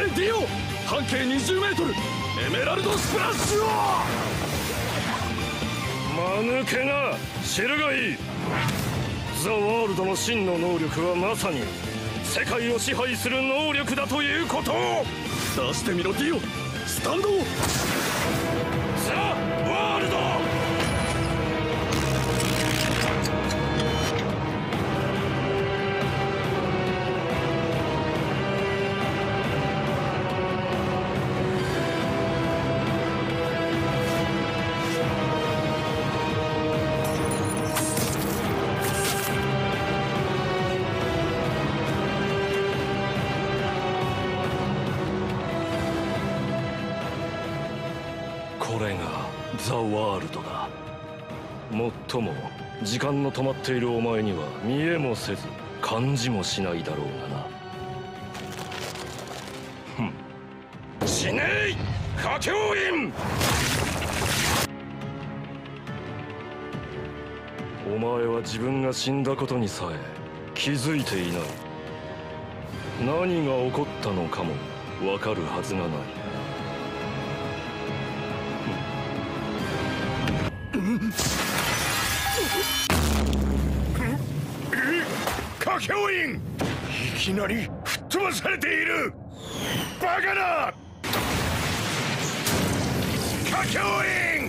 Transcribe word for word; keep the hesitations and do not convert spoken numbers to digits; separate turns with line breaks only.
えディオ、半径にじゅうメートルエメラルドスプラッシュを。
間抜けな、知るがいい。ザ・ワールドの真の能力はまさに世界を支配する能力だということを。
出してみろディオ、スタンドを。
ザ・ワールド。これがザ・ワールドだ。もっとも時間の止まっているお前には見えもせず感じもしないだろうがな。ふん、死ねい歌教員。お前は自分が死んだことにさえ気づいていない。何が起こったのかもわかるはずがない。歌教員、いきなり吹っ飛ばされている。バカな歌教員。